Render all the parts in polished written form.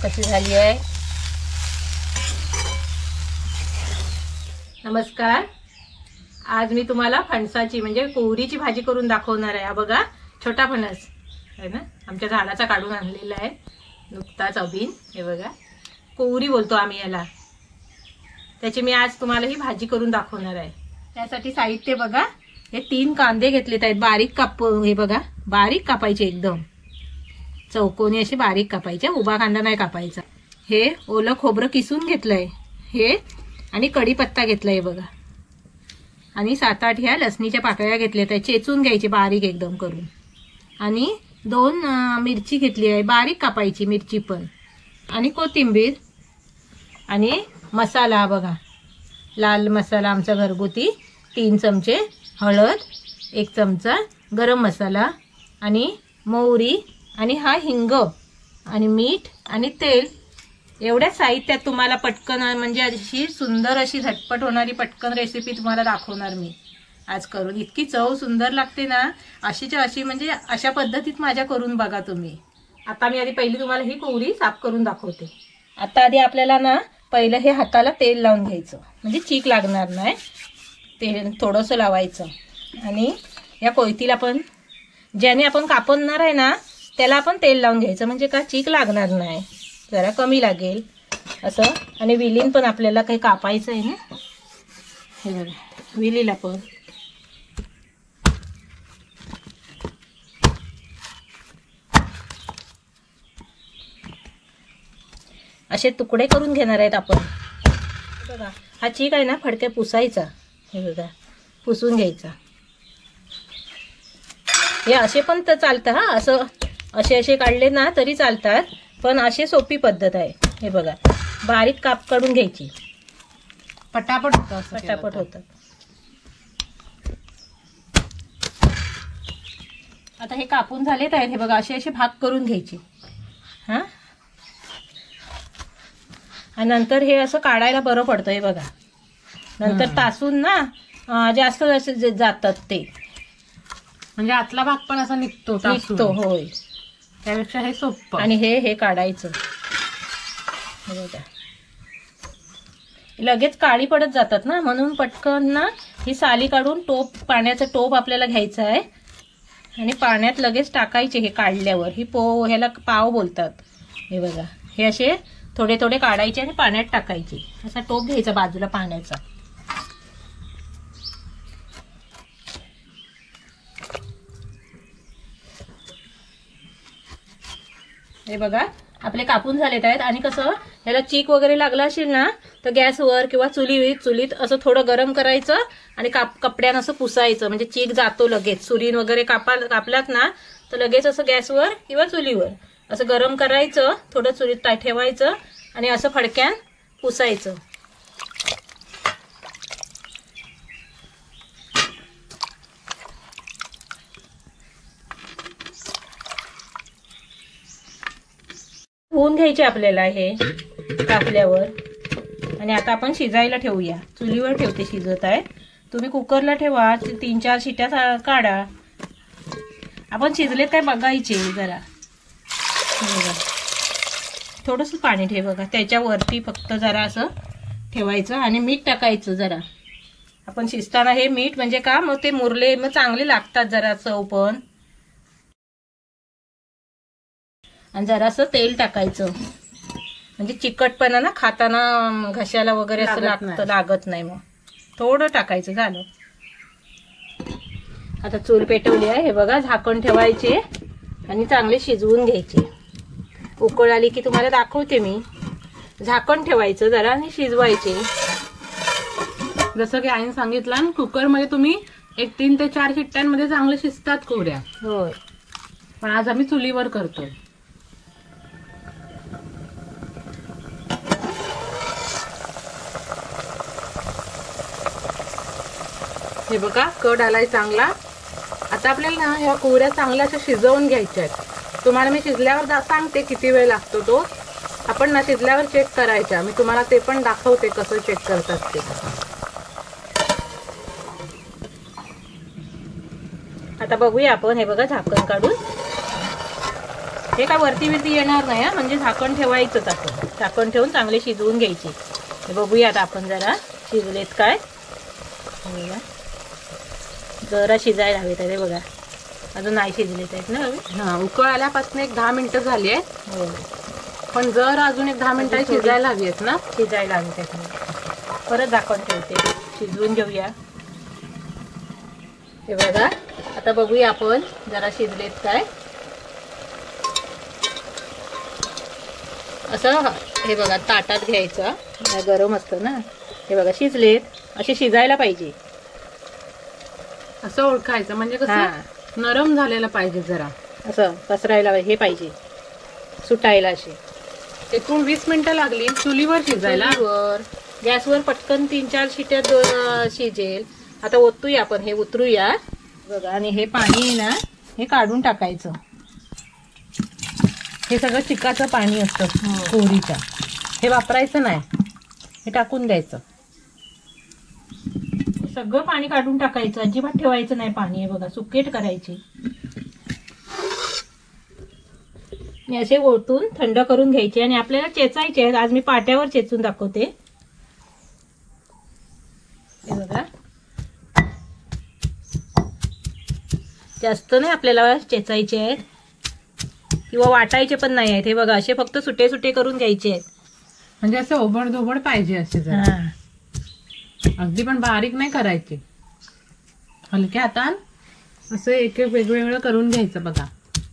कशी झाली आहे। नमस्कार, आज मी तुम्हाला फणसाची म्हणजे कोहरीची भाजी करून दाखवणार आहे। हा बघा, छोटा फणस आहे ना, आमच्या झाडाचा काढून आणलेला आहे नुकताच अभिन। हे बघा, कोहरी बोलतो आम्ही याला। त्याची मी आज तुम्हाला ही भाजी करून दाखवणार आहे। त्यासाठी साहित्य बघा, हे 3 कांदे घेतलेत आहेत, बारीक हे बघा, बारीक कापायचे, एकदम चौकोनी असे बारीक कापायचे, उभा कांदा नाही कापायचा। हे ओलं खोबरं किसून घेतलंय हे, आणि कढीपत्ता घेतलाय बघा, आणि 7-8 ह्या लसणीच्या पाकळ्या घेतल्यात, त्या चेचून घ्यायची बारीक एकदम करून, आणि 2 मिरची घेतली आहे, बारीक कापायची मिरची पण, आणि कोथिंबीर, आणि मसाला बघा, लाल मसाला आमचा घरगुती 3 चमचे, हळद 1 चमचा, गरम मसाला, आणि मोहरी, आणि हा हिंग, आणि मीठ, आणि तेल। एवढ्या साहित्यात तुम्हाला पटकन म्हणजे अशी सुंदर अशी झटपट होणारी पटकन रेसिपी तुम्हाला दाखवणार मी आज करून। इतकी चव सुंदर लागते ना, अशीच्या अशी म्हणजे अशा पद्धतीत माझ्या करून बघा तुम्ही। आता मी पहिली तुम्हाला ही कोहरी साफ करून दाखवते। आता आधी आपल्याला ना पहिलं हे हाताला तेल लावून घ्यायचं, म्हणजे चीक लागणार नाही, तेल थोडंसं लावायचं, आणि या कोयतीला पण ज्याने आपण कापणार आहे ना त्याला आपण तेल लावून घ्यायचं, म्हणजे का चीक लागणार नाही, जरा कमी लागेल असं। आणि विलीन पण आपल्याला काही कापायचं आहे ना, हे बघा विलीला पण असे तुकडे करून घेणार आहेत आपण। बघा, हा चीक आहे ना फडक्या पुसायचा, हे बघा पुसून घ्यायचा। हे असे पण तर चालतं हा, असं असे काढले ना तरी चालतात, पण अशी सोपी पद्धत आहे। हे बघा, बारीक काप काढून घ्यायची, पटापट होतं, पटापट होतं। आता हे कापून झालेत आहेत, हे बघा असे भाग करून घ्यायचे हा, आणि नंतर हे असं काढायला बरं पडतं। हे बघा, नंतर तासून ना जास्त जातात ते, म्हणजे आतला भाग पण असा निघतो। होय, त्यापेक्षा हे सोपं। आणि हे काढायचं, हे बघा लगेच काळी पडत जातात ना, म्हणून पटकन ना ही साली काढून पाण्याचं टोप आपल्याला घ्यायचं आहे, आणि पाण्यात लगेच टाकायचे। हे काढल्यावर ही ह्याला पाव बोलतात। हे बघा, हे असे थोडे थोडे काढायचे आणि पाण्यात टाकायचे, असा टोप घ्यायचा बाजूला पाण्याचा। हे बघा आपले कापून झालेत आहेत, आणि कसं ह्याला चीक वगैरे लागला असेल ना तर गॅसवर किंवा चुलीत असं थोडं गरम करायचं, आणि कपड्यानं असं पुसायचं, म्हणजे चीक जातो लगेच। सुरीन वगैरे कापलात ना तर लगेच असं गॅसवर किंवा चुलीवर असं गरम करायचं, थोडं चुलीत ठेवायचं, आणि असं फडक्यान पुसायचं। धुवून घ्यायचे आपल्याला हे कापल्यावर, आणि आता आपण शिजायला ठेवूया। चुलीवर ठेवते, शिजत आहे, तुम्ही कुकरला ठेवा, 3-4 शिट्या काढा। आपण शिजलेत काय बघायचे जरा, थोडंसं पाणी ठेव बघा, त्याच्यावरती फक्त जरा असं ठेवायचं, आणि मीठ टाकायचं जरा। आपण शिजताना हे मीठ म्हणजे का, मग ते मुरले मग चांगले लागतात जरा चव पण, आणि जरासं तेल टाकायचं, म्हणजे चिकटपणा ना खाताना घशाला वगैरे असं लागत नाही, मग थोडं टाकायचं, झालं। आता चूल पेटवली आहे, हे बघा झाकण ठेवायचे, आणि चांगले शिजवून घ्यायचे। उकळ आली की तुम्हाला दाखवते मी, झाकण ठेवायचं जरा आणि शिजवायचे। जसं की आईने सांगितलं ना, कुकरमध्ये तुम्ही 3 ते 4 शिट्ट्यांमध्ये चांगले शिजतात कोहऱ्या, होय, पण आज आम्ही चुलीवर करतोय। हे बघा, कड आलाय चांगला। आता आपल्याला ना ह्या कोहऱ्या चांगल्या अशा शिजवून घ्यायच्या आहेत। तुम्हाला मी शिजल्यावर सांगते किती वेळ लागतो तो, आपण ना शिजल्यावर चेक करायच्या, मी तुम्हाला ते पण दाखवते कसं चेक करतात ते। आता बघूया आपण, हे बघा झाकण काढून हे काय वरती बिरती येणार नाही हा, म्हणजे झाकण ठेवायचंच आपण. झाकण ठेवून चांगले शिजवून घ्यायचे. हे बघूया आता आपण जरा शिजलेत काय. हे बघा जरा शिजायला हवेत आहे बघा, अजून नाही शिजलेत आहेत ना हवे. हा, उकळ आल्यापासून एक 10 मिनिटं झाली आहेत. हो, पण जर अजून एक 10 मिनिटं शिजायला हवी आहेत ना. शिजायला हवी त्यात. परत झाकण ठेवते, शिजवून घेऊया. हे बघा आता बघूया आपण जरा शिजलेत काय. असं हे बघा ताटात घ्यायचं, गरम असतं ना. हे बघा शिजलेत, असे शिजायला पाहिजे. असं ओळखायचं म्हणजे कसं नरम झालेलं पाहिजे, जरा असं पसरायला हे पाहिजे, सुटायला असे. एकूण 20 मिनिटं लागली चुलीवर शिजायला. गॅसवर पटकन 3-4 शिट्यात शिजेल. आता ओतूया आपण, हे उतरूया बघा. आणि हे पाणी आहे ना हे काढून टाकायचं. हे सगळं चिकाचं पाणी असतं कोहरीचं, हे वापरायचं नाही, हे टाकून द्यायचं. सगळं पाणी काढून टाकायचं, अजिबात ठेवायचं नाही पाणी. हे बघा सुकेट करायचे. आणि असे ओतून थंड करून घ्यायचे. आणि आपल्याला चेचायचे आहेत. आज मी पाट्यावर चेचून दाखवते. हे बघा जास्त नाही आपल्याला चेचायचे आहेत किंवा वाटायचे पण नाही आहेत. हे बघा असे फक्त सुटे सुटे करून घ्यायचे आहेत. म्हणजे असे ओबड-धोबड पाहिजे असे जरा, अगदी पण बारीक नाही करायचे. हलक्या हातात असं एक एक वेगवेगळं करून घ्यायचं बघा.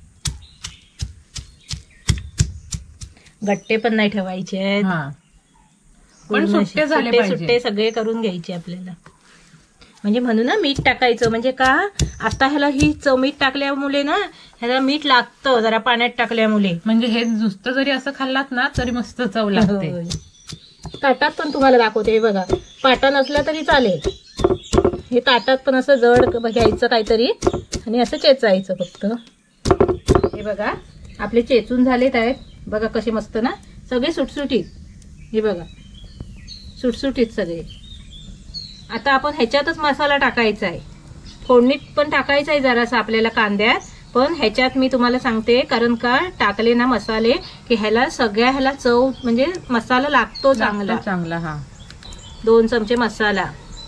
गट्टे पण नाही ठेवायचे आहेत. पण सुट्टे झाले पाहिजे. सुट्टे सगळे करून घ्यायचे आपल्याला. म्हणजे म्हणून ना मीठ टाकायचं. म्हणजे का आता ह्याला ही चव मीठ टाकल्यामुळे ना ह्याला मीठ लागतं जरा पाण्यात टाकल्यामुळे. म्हणजे हे नुसतं जरी असं खाल्लात ना तरी मस्त चव लागते. ताटात पण तुम्हाला दाखवते. हे बघा पाटा नसला तरी चालेल. हे ताटात पण असं जड घ्यायचं काहीतरी आणि असं चेचायचं फक्त. हे बघा आपले चेचून झालेत आहेत. बघा कसे मस्त ना सगळे सुटसुटीत. हे बघा सुटसुटीत सगळे. आता आपण ह्याच्यातच मसाला टाकायचा आहे. फोडणीत पण टाकायचा आहे जरासा आपल्याला कांद्यात. पण ह्याच्यात मी तुम्हाला सांगते कारण का टाकले ना मसाले की ह्याला सगळ्या ह्याला चव म्हणजे मसाला लागतो चांगला चांगला. हा 2 चमचे मसाला.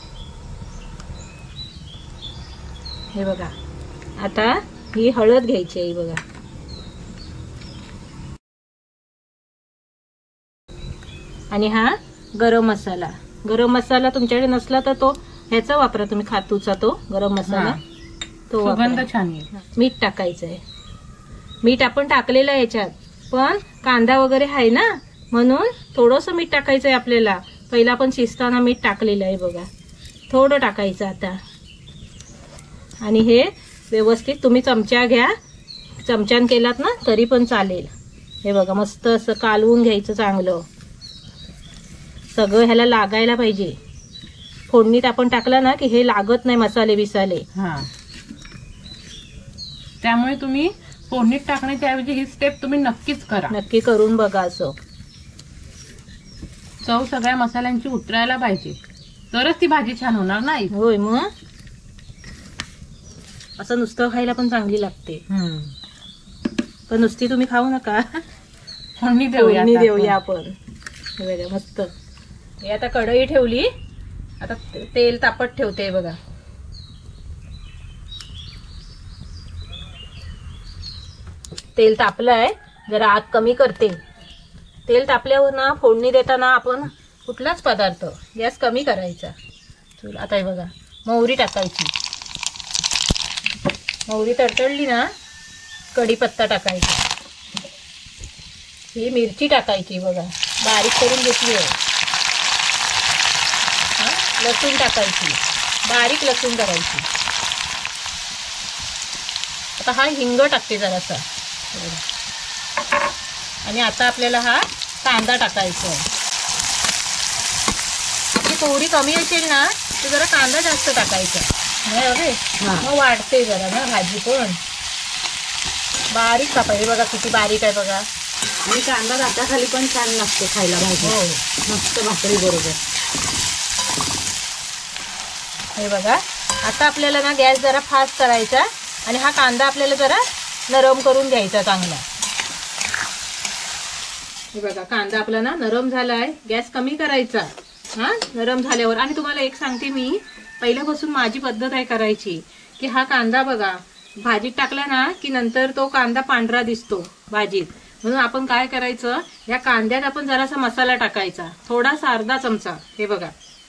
हे बघा आता ही हळद घ्यायची आहे बघा. आणि हा गरम मसाला. गरम मसाला तुमच्याकडे नसला तर तो ह्याचा वापरा तुम्ही, खातूचा तो गरम मसाला तो सुगंध वापरा. छान आहे. मीठ टाकायचं आहे. मीठ आपण टाकलेलं आहे ह्याच्यात, पण कांदा वगैरे आहे ना म्हणून थोडंसं मीठ टाकायचं आहे आपल्याला. पहिला आपण शिजताना मीठ टाकलेलं आहे बघा, थोडं टाकायचं आता. आणि हे व्यवस्थित तुम्ही चमचा घ्या, चमच्यान केलात ना तरी पण चालेल. हे बघा मस्त असं कालवून घ्यायचं चांगलं. सगळं ह्याला लागायला पाहिजे. फोडणीत आपण टाकला ना की हे लागत नाही मसाले बिसाले. त्यामुळे तुम्ही फोडणीत टाकण्याच्या ऐवजी ही स्टेप तुम्ही नक्कीच करा. नक्की करून बघा. असं चव सगळ्या मसाल्यांची उतरायला पाहिजे तरच ती भाजी छान होणार नाही. होय मग असं नुसतं खायला पण चांगली लागते. पण नुसती तुम्ही खाऊ नका, फोडणी देऊया आपण. मस्त. हे आता कढई ठेवली, आता तेल तापत ठेवते बघा. तेल तापलंय, जरा आग कमी करते. तेल तापल्यावर ना फोडणी देताना आपण कुठलाच पदार्थ गॅस कमी करायचा. आता हे बघा मोहरी टाकायची. मोहरी तडतडली ना कढीपत्ता टाकायचा. ही मिरची टाकायची बघा, बारीक करून घेतली आहे. लसूण टाकायची, बारीक लसूण करायची. आता हा हिंग टाकते जरासा. आणि आता आपल्याला हा कांदा टाकायचा आहे. आपली कोहरी कमी असेल ना तर जरा कांदा जास्त टाकायचा. मग वाढते जरा ना भाजी पण. बारीक कापायची बघा, किती बारीक आहे बघा. आणि कांदा दाताखाली पण छान लागते खायला भाजी. हो मस्त भाकरी बरोबर. हे बघा आता आपल्याला ना गॅस जरा फास्ट करायचा आणि हा कांदा आपल्याला जरा नरम करून घ्यायचा चांगला. हे बघा कांदा आपला ना नरम झालाय, गॅस कमी करायचा हा नरम झाल्यावर. आणि तुम्हाला एक सांगते मी, पहिल्यापासून माझी पद्धत आहे करायची की हा कांदा बघा भाजीत टाकला ना की नंतर तो कांदा पांढरा दिसतो भाजीत. म्हणून आपण काय करायचं, या कांद्यात आपण जरासा मसाला टाकायचा, थोडासा अर्धा चमचा. हे बघा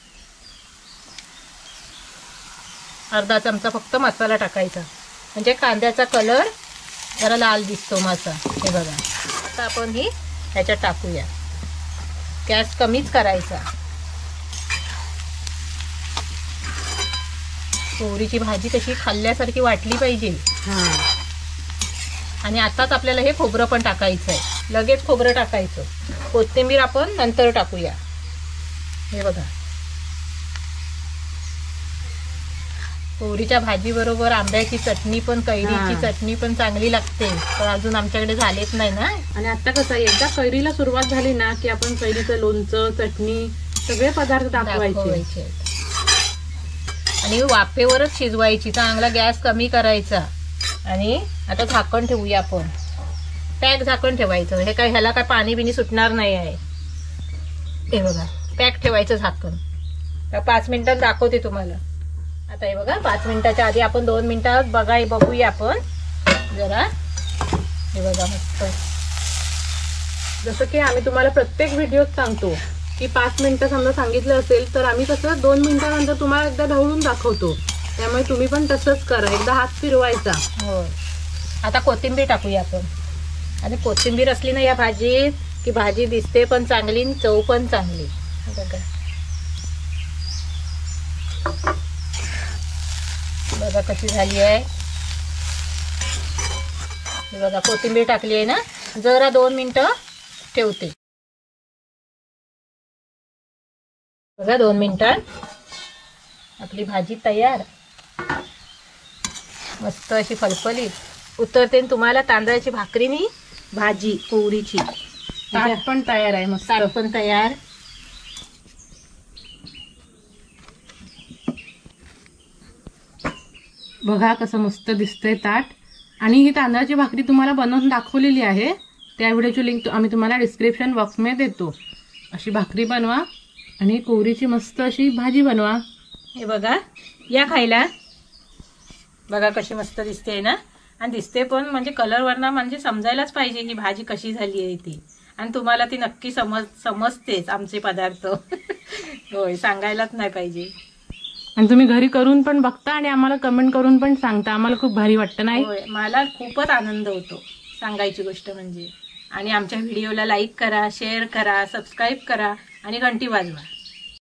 अर्धा चमचा फक्त मसाला टाकायचा, म्हणजे कांद्याचा कलर जरा लाल दिसतो माझा. हे बघा आता आपण ही ह्याच्यात टाकूया, गॅस कमीच करायचा. कोहरीची भाजी कशी खाल्ल्यासारखी वाटली पाहिजे. आणि आताच आपल्याला हे खोबरं पण टाकायचं आहे, लगेच खोबरं टाकायचं. कोथिंबीर आपण नंतर टाकूया. हे बघा कोहरीच्या भाजी बरोबर आंब्याची चटणी पण, कैरीची चटणी पण चांगली लागते. पण अजून आमच्याकडे झालेच नाही ना. आणि आता कसं एकदा कैरीला सुरुवात झाली ना की आपण कैरीचं लोणचं, चटणी सगळे पदार्थ दाखवायचे. आणि वाफेवरच शिजवायची, चांगला गॅस कमी करायचा. आणि आता झाकण ठेवूया आपण, पॅक झाकण ठेवायचं. हे काय ह्याला काय पाणी बिनी सुटणार नाही आहे. हे बघा पॅक ठेवायचं झाकण. 5 मिनिटात दाखवते तुम्हाला. आता हे बघा 5 मिनिटाच्या आधी आपण 2 मिनिटात बघूया आपण जरा. हे बघा मस्त. जसं की आम्ही तुम्हाला प्रत्येक व्हिडिओत सांगतो की 5 मिनिटं समजा सांगितलं असेल तर आम्ही कसं 2 मिनिटानंतर तुम्हाला एकदा ढवळून दाखवतो. त्यामुळे तुम्ही पण तसंच करा, एकदा हात फिरवायचा. हो. आता कोथिंबीर टाकूया आपण. आणि कोथिंबीर असली ना या भाजीत की भाजी दिसते पण चांगली, चव पण चांगली. बघा बघा कशी झाली आहे. बघा कोथिंबीर टाकली आहे ना, जरा 2 मिनिटं ठेवते. बघा 2 मिनिटात आपली भाजी तयार, मस्त अशी फलफलीत उतरते. तुम्हाला तांदळाची भाकरीनी भाजी कोहरीची. ताट पण तयार आहे, मस्त ताट पण तयार. बघा कसं मस्त दिसतंय ताट. आणि ही तांदळाची भाकरी तुम्हाला बनवून दाखवलेली आहे, त्या व्हिडिओची लिंक आम्ही तुम्हाला डिस्क्रिप्शन बॉक्समध्ये देतो. अशी भाकरी बनवा आणि कोहरीची मस्त अशी भाजी बनवा. हे बघा या खायला. बघा कशी मस्त दिसते ना. आणि दिसते पण म्हणजे कलरवरनं म्हणजे समजायलाच पाहिजे ही भाजी कशी झाली आहे ती. आणि तुम्हाला ती नक्की समजतेच आमचे पदार्थ. होय सांगायलाच नाही पाहिजे. आणि तुम्ही घरी करून पण बघता आणि आम्हाला कमेंट करून पण सांगता, आम्हाला खूप भारी वाटतं नाही. होय मला खूपच आनंद होतो सांगायची गोष्ट म्हणजे. आणि आमच्या व्हिडिओला लाईक करा, शेअर करा, सबस्क्राईब करा आणि घंटी वाजवा.